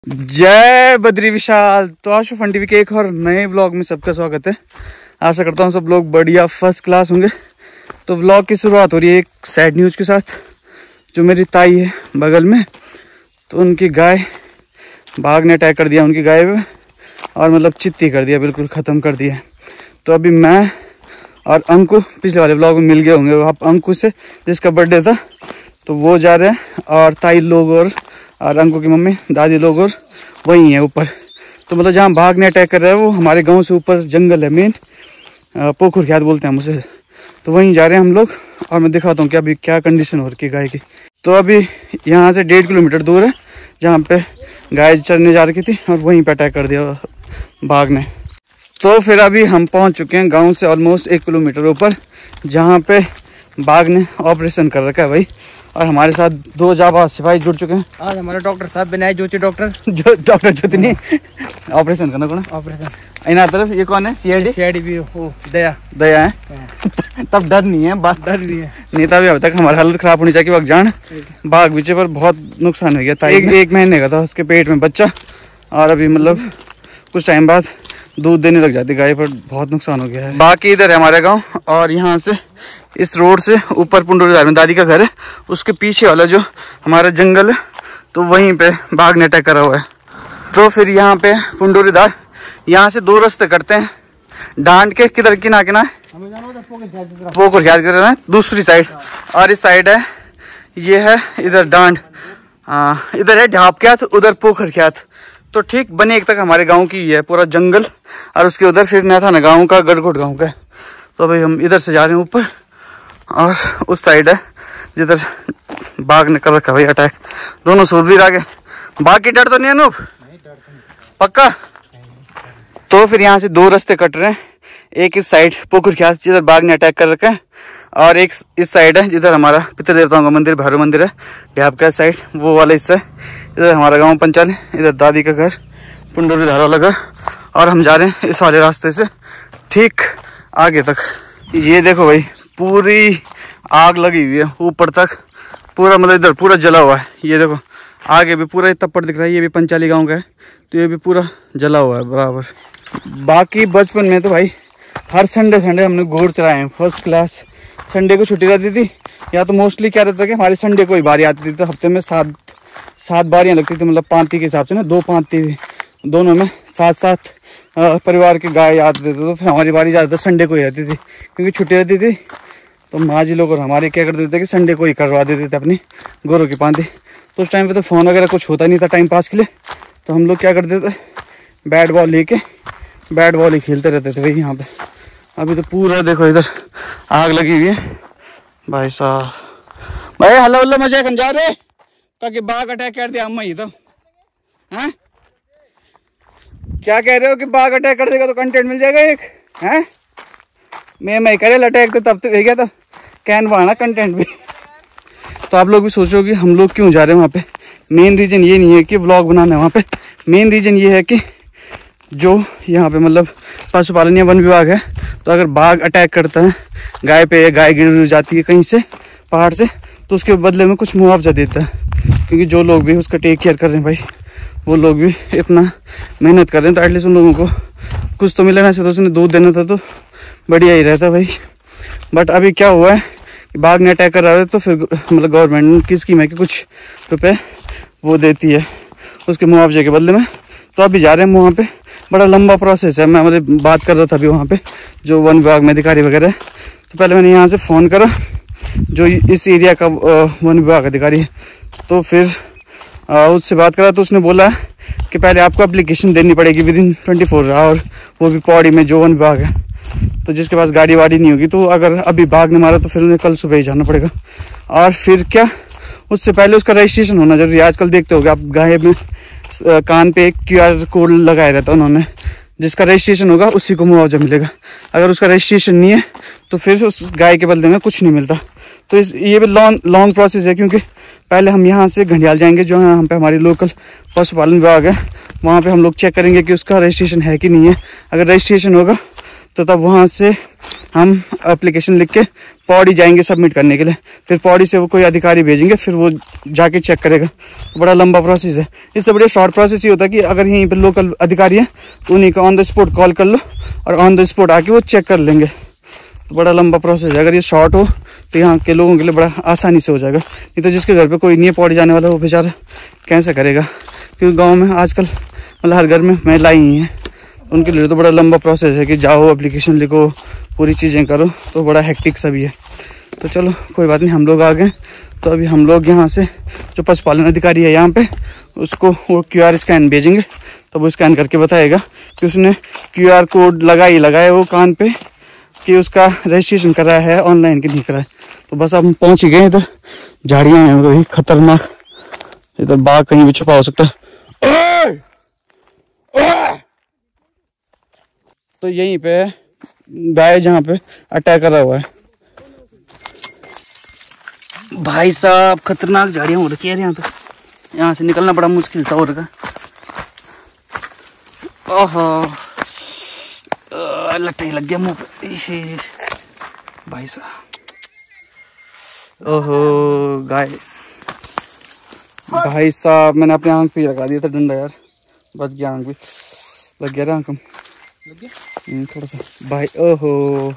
जय बद्री विशाल। तो आशु fun TV के एक और नए व्लॉग में सबका स्वागत है। आशा करता हूँ सब लोग बढ़िया फर्स्ट क्लास होंगे। तो व्लॉग की शुरुआत हो रही है एक सैड न्यूज़ के साथ। जो मेरी ताई है बगल में, तो उनकी गाय बाघ ने अटैक कर दिया उनकी गाय पे, और मतलब चित्ती कर दिया, बिल्कुल ख़त्म कर दिया। तो अभी मैं और अंकु पिछले वाले व्लॉग में मिल गए होंगे आप अंकु से, जिसका बर्थडे था। तो वो जा रहे हैं और ताई लोग और अंकु की मम्मी दादी लोग और वही है ऊपर। तो मतलब जहाँ बाघ ने अटैक कर रहा है वो हमारे गांव से ऊपर जंगल है, मेन पोखर ख्यात बोलते हैं हम उसे। तो वहीं जा रहे हैं हम लोग, और मैं दिखाता हूँ कि अभी क्या कंडीशन हो रही है गाय की। तो अभी यहाँ से 1.5 किलोमीटर दूर है जहाँ पे गाय चरने जा रही थी, और वहीं पे अटैक कर दिया बाघ ने। तो फिर अभी हम पहुँच चुके हैं गाँव से ऑलमोस्ट 1 किलोमीटर ऊपर, जहाँ पे बाघ ने ऑपरेशन कर रखा है भाई। और हमारे साथ 2 जाबाज सिपाही जुड़ चुके हैं। आज हमारे डॉक्टर साहब बनाए ज्योति डॉक्टर डॉक्टर ज्योति नहीं ऑपरेशन करना कौन ऑपरेशन इन तरफ। ये कौन है? सीआईडी भी हो दया है। तब डर नहीं है, डर नहीं है। नेता भी अब तक हमारी हालत खराब होनी चाहिए वक्त जान। बाघ पीछे पर बहुत नुकसान हो गया था। एक महीने का था उसके पेट में बच्चा, और अभी मतलब कुछ टाइम बाद दूध देने लग जाती गाय, पर बहुत नुकसान हो गया है। बाकी इधर है हमारे गाँव, और यहाँ से इस रोड से ऊपर पुंडोरीधार में दादी का घर है, उसके पीछे वाला जो हमारा जंगल है, तो वहीं पे बाघ ने अटैक करा हुआ है। तो फिर यहाँ पे पुंडोरीधार, यहाँ से 2 रास्ते करते हैं डांड के। किधर किना पोखर ख्यात कर रहे हैं दूसरी साइड, और इस साइड है ये है इधर डांड, इधर है ढाप ख्यात, उधर पोखर ख्यात। तो ठीक बने एक तक हमारे गाँव की है पूरा जंगल, और उसके उधर फिर नया था ना गाँव का, गढ़कोट गाँव का। तो भाई हम इधर से जा रहे हैं ऊपर, और उस साइड है जिधर बाघ ने कर रखा भाई अटैक। दोनों सूरवीर आगे। बाघ की डर तो नहीं अनूप? पक्का? तो फिर यहाँ से 2 रास्ते कट रहे हैं। एक इस साइड पोखर ख्यात जिधर बाघ ने अटैक कर रखा है, और एक इस साइड है जिधर हमारा पितृ देवताओं का मंदिर भैरव मंदिर है, ढाब का साइड वो वाला हिस्सा है। इधर हमारा गाँव पंचाल, इधर दादी का घर, पुंडोरीधार वाला घर, और हम जा रहे हैं इस वाले रास्ते से ठीक आगे तक। ये देखो भाई पूरी आग लगी हुई है ऊपर तक, पूरा मतलब इधर पूरा जला हुआ है। ये देखो आगे भी पूरा तप्पड़ दिख रहा है, ये भी पंचाली गांव का है, तो ये भी पूरा जला हुआ है बराबर। बाकी बचपन में तो भाई हर संडे हमने घोड़ चराए हैं फर्स्ट क्लास। संडे को छुट्टी रहती थी, या तो मोस्टली क्या रहता था कि हमारी संडे को ही बारी आती थी। तो हफ्ते में 7 बारियाँ लगती थी, मतलब पांति के हिसाब से ना, 2 पांति थी, दोनों में 7 परिवार के गाय आते थे। तो फिर हमारी बारी ज़्यादातर संडे को ही रहती थी, क्योंकि छुट्टी रहती थी। तो माँ जी लोग और हमारे क्या करते थे कि संडे को ही करवा देते थे अपनी गोरों की पांति। तो उस टाइम पे तो फ़ोन वगैरह कुछ होता नहीं था टाइम पास के लिए, तो हम लोग क्या करते थे, बैट बॉल लेके बैट बॉल ही खेलते रहते थे भाई यहाँ पे। अभी तो पूरा देखो इधर आग लगी हुई है भाई साहब। भाई हल्ला हल्ला मजा कर जा रहे ताकि बाघ अटैक कर दिया हम ही तो हैं। क्या कह रहे हो कि बाघ अटैक कर देगा तो कंटेंट मिल जाएगा एक हैं? मैं करे अटैक तो तब तो हो गया, तो कैन बनाना कंटेंट भी। तो आप लोग भी सोचो कि हम लोग क्यों जा रहे हैं वहाँ पे। मेन रीज़न ये नहीं है कि व्लॉग बनाना है वहाँ पे, मेन रीज़न ये है कि जो यहाँ पे मतलब पशुपालन या वन विभाग है, तो अगर बाघ अटैक करता है गाय पे, गाय गिर जाती है कहीं से पहाड़ से, तो उसके बदले में कुछ मुआवजा देता है। क्योंकि जो लोग भी उसका टेक केयर कर रहे हैं भाई, वो लोग भी इतना मेहनत कर रहे हैं, तो एटलीस्ट उन लोगों को कुछ तो मिले। वैसे तो उसने दूध देना था तो बढ़िया ही रहता भाई। बट अभी क्या हुआ है कि बाघ ने अटैक कर रहा है, तो फिर मतलब गवर्नमेंट की स्कीम है कि कुछ रुपए वो देती है उसके मुआवजे के बदले में। तो अभी जा रहे हैं वहाँ पे, बड़ा लंबा प्रोसेस है। मैं मतलब बात कर रहा था अभी वहाँ पे जो वन विभाग में अधिकारी वगैरह है। तो पहले मैंने यहाँ से फ़ोन करा जो इस एरिया का वन विभाग अधिकारी है, तो फिर उससे बात करा, तो उसने बोला कि पहले आपको एप्लीकेशन देनी पड़ेगी विदिन 24 आवर, वो भी पौड़ी में जो वन विभाग है। तो जिसके पास गाड़ी वाड़ी नहीं होगी, तो अगर अभी बाघ ने मारा तो फिर उन्हें कल सुबह ही जाना पड़ेगा। और फिर क्या, उससे पहले उसका रजिस्ट्रेशन होना जरूरी है। आजकल देखते होगे आप गाय में कान पे एक QR कोड लगाया रहता है उन्होंने, जिसका रजिस्ट्रेशन होगा उसी को मुआवजा मिलेगा। अगर उसका रजिस्ट्रेशन नहीं है तो फिर उस गाय के बदले में कुछ नहीं मिलता। तो ये भी लॉन्ग प्रोसेस है, क्योंकि पहले हम यहाँ से घंडियाल जाएंगे, जो यहाँ पे हमारी लोकल पशुपालन विभाग है, वहाँ पे हम लोग चेक करेंगे कि उसका रजिस्ट्रेशन है कि नहीं है। अगर रजिस्ट्रेशन होगा तो तब वहाँ से हम एप्लीकेशन लिख के पौड़ी जाएंगे सबमिट करने के लिए, फिर पौड़ी से वो कोई अधिकारी भेजेंगे, फिर वो जाके चेक करेगा। बड़ा लंबा प्रोसेस है। इससे बड़े शॉर्ट प्रोसेस ये होता है कि अगर यहीं पर लोकल अधिकारी हैं तो उन्हीं का ऑन द स्पॉट कॉल कर लो और ऑन द स्पॉट आके वो चेक कर लेंगे। तो बड़ा लंबा प्रोसेस है। अगर ये शॉर्ट हो तो यहाँ के लोगों के लिए बड़ा आसानी से हो जाएगा। नहीं तो जिसके घर पे कोई नहीं है पौड़ी जाने वाला, वो बेचारा कैसे करेगा, क्योंकि गांव में आजकल मतलब हर घर में महिलाएं ही हैं, उनके लिए तो बड़ा लंबा प्रोसेस है कि जाओ एप्लीकेशन लिखो पूरी चीज़ें करो, तो बड़ा हेक्टिक सभी है। तो चलो कोई बात नहीं, हम लोग आ गए। तो अभी हम लोग यहाँ से जो पशुपालन अधिकारी है यहाँ पे, उसको वो QR स्कैन भेजेंगे, तो वो स्कैन करके बताएगा कि उसने QR कोड लगाए वो कान पे कि उसका रजिस्ट्रेशन कराया है ऑनलाइन कि नहीं कराया। तो बस अब हम पहुँच ही गए। इधर झाड़ियाँ हैं वही खतरनाक, इधर बाघ कहीं भी छुपा हो सकता है। तो यहीं पे गाय जहाँ पे अटैक करा हुआ है। भाई साहब खतरनाक झाड़ियाँ हो रखी है यहाँ पे, यहाँ से निकलना बड़ा मुश्किल था। और का ओहो लट्टा ही लग गया मुंह पे भाई साहब। ओहो गाय, भाई साहब मैंने अपने आंख पे लगा दिया था डंडा यार, बच गया आंख भी, लग गया आंख थोड़ा सा भाई। ओहो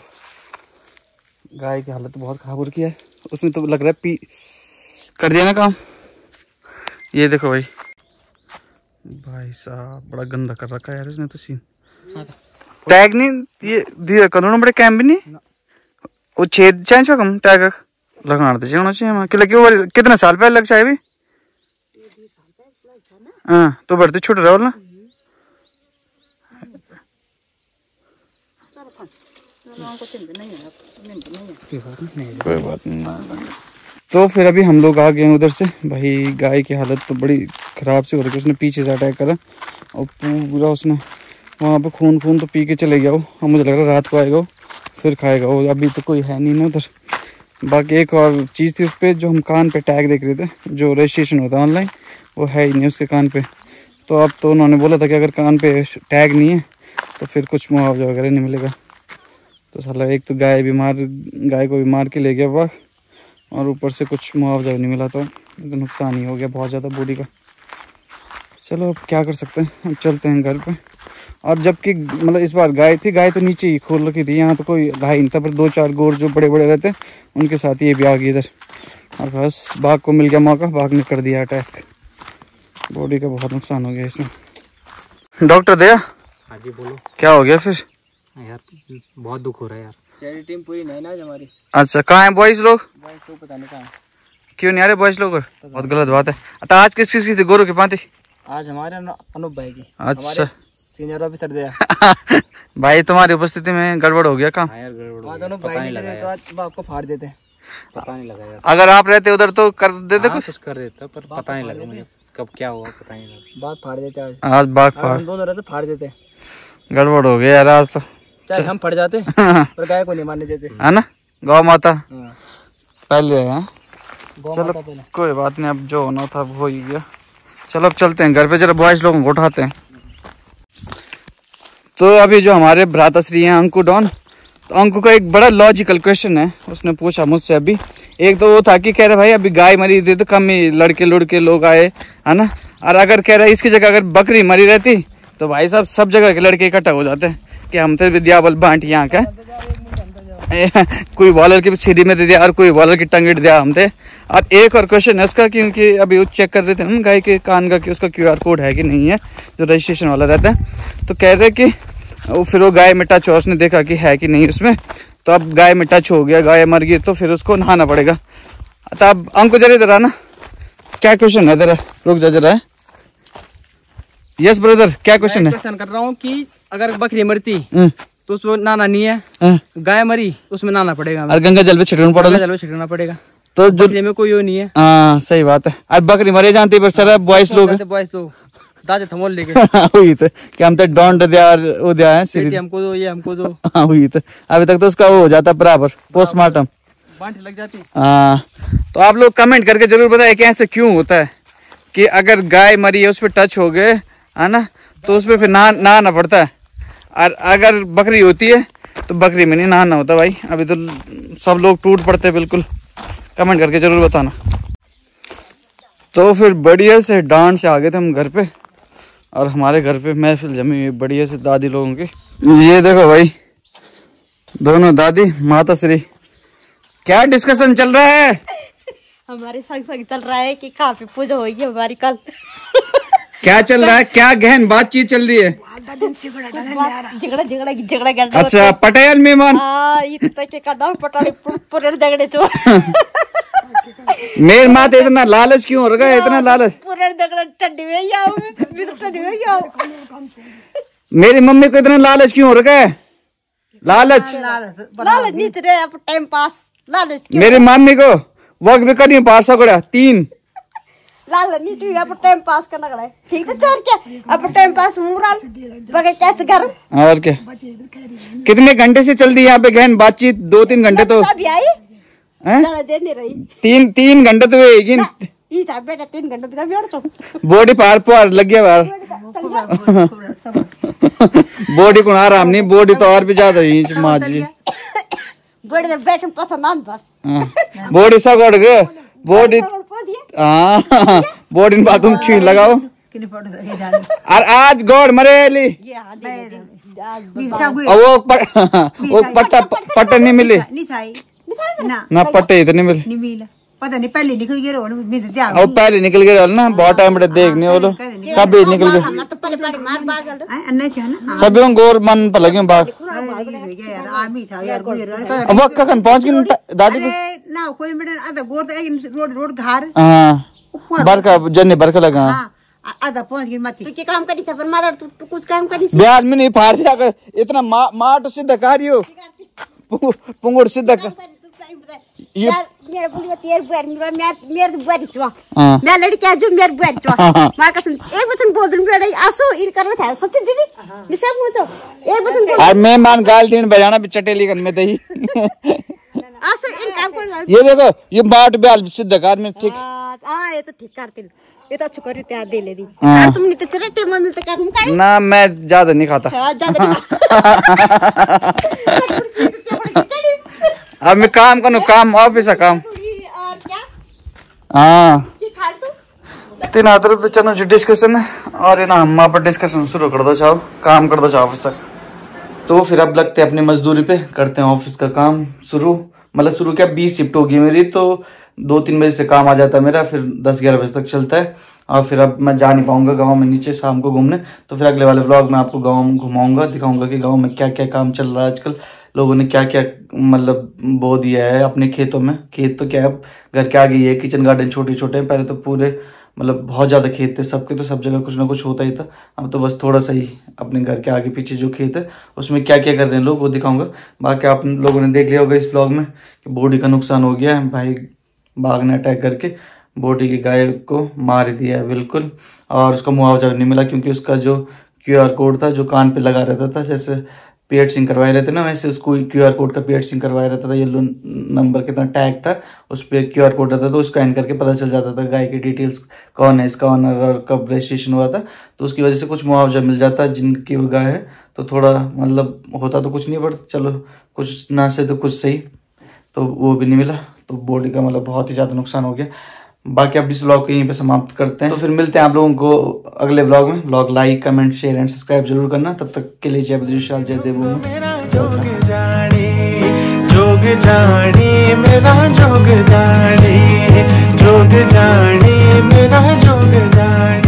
गाय की हालत तो बहुत खराब हो रखी है, उसमें तो लग रहा है पी कर दिया ना काम। ये देखो भाई, भाई साहब बड़ा गंदा कर रखा है यार इसने तो सीन। टैग नहीं ये दिया कदों बड़े कैम भी नहीं वो छेद चेंज हो कम टैग लगाना तो होना चाहिए कि कितने साल पहले लग चाहिए भी। हाँ तो बढ़ते छुट रहा हो ना। कोई बात नहीं। तो फिर अभी हम लोग आ गए उधर से। भाई गाय की हालत तो बड़ी खराब सी हो रही है, उसने पीछे से अटैक करा और पूरा उसने वहाँ पे खून तो पी के चले गया वो। अब मुझे लग रहा है रात को आएगा वो फिर खाएगा वो, अभी तो कोई है नहीं ना उधर। बाकी एक और चीज़ थी उस पर, जो हम कान पे टैग देख रहे थे, जो रजिस्ट्रेशन होता है ऑनलाइन, वो है ही नहीं उसके कान पे। तो अब तो उन्होंने बोला था कि अगर कान पे टैग नहीं है तो फिर कुछ मुआवजा वगैरह नहीं मिलेगा। तो साला एक तो गाय को भी मार के ले गया बाघ, और ऊपर से कुछ मुआवजा नहीं मिला, तो नुकसान ही हो गया बहुत ज़्यादा बॉडी का। चलो अब क्या कर सकते हैं, अब चलते हैं घर पे। और जबकि मतलब इस बार गाय तो नीचे ही खोल रखी थी, यहाँ तो कोई गाय नहीं था, पर 2-4 गोर जो बड़े बड़े रहते उनके साथ ये भी आ गई इधर। और बस बाघ को मिल गया मौका, बाघ ने कर दिया अटैक। बॉडी का बहुत नुकसान हो गया इसमें। डॉक्टर दया। हाँ जी बोलो। क्या हो गया फिर? यार बहुत दुख हो रहा है यार, सारी टीम पूरी नहीं ना हमारी। अच्छा कहाँ है बॉयज लोग? तो पता नहीं कहाँ क्यों नहीं आ रहे बॉयज लोग? बहुत गलत बात है। तो आज किस की थी गोरू की पार्टी? आज हमारे अनूप भाई की। अच्छा सीनियर ऑफिसर दिया। भाई तुम्हारी उपस्थिति में गड़बड़ हो गया काम। यार गड़बड़ पता नहीं लगा यार, तो बाघ को फाड़ देते, पता नहीं लगा यार। अगर आप रहते उधर तो कर देते कुछ कर देता, पर पता नहीं लगा मुझे कब क्या हुआ, पता नहीं लगा। बाघ फाड़ देते आज बाघ फाड़, दोनों रहते फाड़ देते। गड़बड़ हो गया यार आज तो। चाहे हम फट जाते पर गाय को नहीं मारने देते, है ना। गौ माता पहले है। चलो कोई बात नहीं, अब जो होना था वो हो ही गया। चलो अब चलते हैं घर पे, जरा बॉयज लोगों को उठाते हैं। तो अभी जो हमारे भ्राताश्री हैं अंकु डॉन, तो अंकु का एक बड़ा लॉजिकल क्वेश्चन है, उसने पूछा मुझसे अभी। एक तो वो था कि कह रहे भाई अभी गाय मरी थी तो कम ही लड़के लुड़के लोग आए, है ना। और अगर कह रहे इसकी जगह अगर बकरी मरी रहती तो भाई साहब सब जगह के लड़के इकट्ठा हो जाते हैं कि हम तो विद्या बल बांट यहाँ का कोई बॉलर की सीधी में दे दिया और कोई बॉलर की टंगेट दिया हम थे। और एक और क्वेश्चन है उसका, क्योंकि अभी वो चेक कर रहे थे ना गाय के कान का कि उसका QR कोड है कि नहीं है, जो रजिस्ट्रेशन वाला रहता है। तो कह रहे कि फिर वो गाय में टच हुआ, उसने देखा कि है कि नहीं उसमें, तो अब गाय में टच हो गया, गाय मर गई, तो फिर उसको नहाना पड़ेगा। तो अब अंको जरा इधर आना, क्या क्वेश्चन है जरा, रुक जा जरा। यस ब्रदर, क्या क्वेश्चन है? क्वेश्चन कर रहा हूँ कि अगर बकरी मरती तो उसमें नहाना नहीं है, गाय मरी उसमें नहाना पड़ेगा और गंगा जल पे छिड़कना पड़ेगा। तो जो में कोई वो नहीं है। हाँ सही बात है। अब बकरी मरे जानती पर सर बॉयज लोग दादा थमोल लेके हुई तो क्या हम तो डॉन्ट दिया और वो दिया है हमको दो, ये हमको दो। हाँ हुई तो अभी तक तो उसका वो हो जाता बराबर पोस्टमार्टम बांट लग जाती। हाँ तो आप लोग कमेंट करके जरूर बताएं कि ऐसे क्यों होता है कि अगर गाय मरी है उस पर टच हो गए, है ना, तो उस पर फिर नहाना पड़ता है। और अगर बकरी होती है तो बकरी में नहीं नहाना होता भाई। अभी तो सब लोग टूट पड़ते हैं बिल्कुल। कमेंट करके जरूर बताना। तो फिर बढ़िया से डांट से आ गए थे हम घर पे, और हमारे घर पे महफिल जमी हुई बढ़िया से दादी लोगों की। ये देखो भाई, दोनों दादी माता श्री, क्या डिस्कशन चल रहा है? हमारे संग संग चल रहा है कि काफी पूजा होगी हमारी कल। क्या चल रहा है? क्या गहन बातचीत चल रही है? झगड़ा अच्छा, पटेल मेहमान मेरे माते इतना लालच क्यों हो रहा है? इतना लालच मेरी मम्मी को इतना लालच क्यों हो रहा है? लालच नहीं रहे टाइम पास। लालच मेरी मम्मी को वक्त भी करी 3 लालच नहीं चाहिए, अब टाइम पास करना है। ठीक है चल क्या अब टाइम पास मुराल बगैर कैसे घर और क्या। कितने घंटे से चल रही है यहाँ पे गहन बातचीत? 2-3 घंटे तो अभी आई, ज्यादा देर नहीं रही। 3 घंटे तो हुएगी बेटा। 3 घंटे बिता बैठ चो बॉडी पार लग गया बाहर। बॉडी को आराम नहीं, बॉडी तो और भी ज्यादा हुई माँ जी। बॉडी बैठने पसंद आ बस। बॉडी सब उड़ गए। बॉडी हाँ बॉडी में तुम छीन लगाओ। और आज गौड़ मरेली वो पट्टे नहीं मिले ना, पट्टे इतने मिले। पता नहीं पहले निकल गए और पहले निकल गए ना, बहुत टाइम बड़े देखने वो लोग कब निकल गए। सभी गोर मन पर लगे बाग। वो कखन पहुंच गए दादी को ना कोई आधा गोर रोड घर। हाँ बरका जन्ने बरका लगा आधा पहुंच गई मत। तू क्या काम करी पर मादर तू कुछ काम करी ब्याज में नहीं फाड़ दिया इतना माट सीधा कारियो पुंगुड़ सीधा ये मेरे बोलियो तेरे बुआरी मेरे बुआरी छुआ मैं लड़की जो मेरे बुआरी छुआ मां कसम एक वचन बोल दूं बेटा आसो इन करवा था सच्ची दीदी मैं सब पूछो एक वचन बोल। और मेहमान गाल तीन बजाना भी चटेली कन में दही आसो इन काम कर। ये देखो ये बाट ब्याल सीधा कार में ठीक। हां ये तो ठीक करते ये तो छुकरी त्या दे ले दी। और तुम नहीं तो चरटे में मिलते कर हम खाए ना, मैं ज्यादा नहीं खाता। ज्यादा अब मैं काम करूँ, काम ऑफिस है काम। हाँ तीन तरफ तो चलो जो डिस्कशन है और ये ना हम वहाँ पर डिस्कशन शुरू कर दो चाहो, काम कर दो चाहो ऑफिस तक। तो फिर अब लगते हैं अपनी मजदूरी पे, करते हैं ऑफिस का काम शुरू। मतलब शुरू क्या 20 शिफ्ट होगी मेरी, तो 2-3 बजे से काम आ जाता है मेरा, फिर 10-11 बजे तक चलता है। और फिर अब मैं जा नहीं पाऊंगा गांव में नीचे शाम को घूमने, तो फिर अगले वाले व्लॉग में आपको गांव में घुमाऊंगा, दिखाऊंगा कि गांव में क्या क्या काम चल रहा है आजकल, लोगों ने क्या क्या मतलब बो दिया है अपने खेतों में। खेत तो क्या है घर के आगे ये किचन गार्डन छोटे छोटे हैं, पहले तो पूरे मतलब बहुत ज़्यादा खेत थे सबके, तो सब जगह कुछ ना कुछ होता ही था। अब तो बस थोड़ा सा ही अपने घर के आगे पीछे जो खेत है उसमें क्या क्या कर रहे हैं लोग वो दिखाऊंगा। बाकी आप लोगों ने देख लिया होगा इस व्लॉग में कि बॉडी का नुकसान हो गया है, भाई बाघ ने अटैक करके बॉडी की गाय को मार दिया है बिल्कुल। और उसका मुआवजा नहीं मिला क्योंकि उसका जो QR कोड था जो कान पे लगा रहता था, जैसे पियर्सिंग करवाए रहते ना, वैसे उसको QR कोड का पियर्सिंग करवाया रहता था। येलो नंबर कितना टैग था उस पर QR कोड रहता था, तो स्कैन करके पता चल जाता था गाय की डिटेल्स, कौन है इसका ऑनर और कब रजिस्ट्रेशन हुआ था, तो उसकी वजह से कुछ मुआवजा मिल जाता जिनकी वो गाय है। तो थोड़ा मतलब होता तो कुछ नहीं, बट चलो कुछ ना से तो कुछ सही, तो वो भी नहीं मिला, तो बॉडी का मतलब बहुत ही ज़्यादा नुकसान हो गया। बाकी अब इस व्लॉग को यहीं पे समाप्त करते हैं, तो फिर मिलते हैं आप लोगों को अगले व्लॉग में। Vlog like comment share and subscribe जरूर करना। तब तक के लिए जय बद्री विशाल, जय देव। जोग जाने मेरा जोग जाने मेरा जोग जाने।